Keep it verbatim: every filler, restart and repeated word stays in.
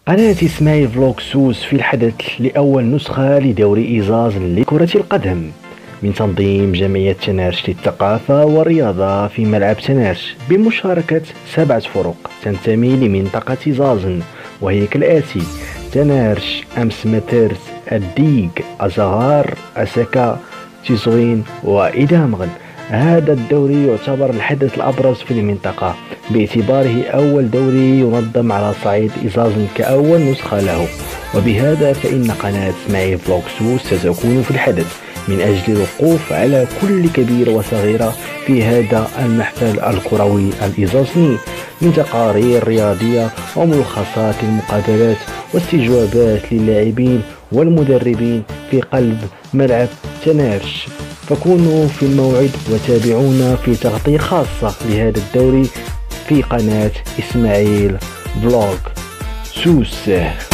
قناة إسماعيل فلوق سوس في الحدث لأول نسخة لدوري إيزاز لكرة القدم من تنظيم جمعية تنارش للثقافة والرياضة في ملعب تنارش بمشاركة سبعة فرق تنتمي لمنطقة زازن، وهي كالآتي: تنارش، أمس مترس، الديق، أزهار، أسكا، تيزوين وإدامغن. هذا الدوري يعتبر الحدث الأبرز في المنطقة باعتباره أول دوري ينظم على صعيد إزازن كأول نسخة له، وبهذا فإن قناة إسماعيل فلوق سوس ستكون في الحدث من أجل الوقوف على كل كبيرة وصغيرة في هذا المحفل الكروي الإزازني، من تقارير رياضية وملخصات للمقابلات واستجوابات للاعبين والمدربين في قلب ملعب تنارش. فكونوا في الموعد وتابعونا في تغطية خاصة لهذا الدوري في قناة إسماعيل فلوق سوس.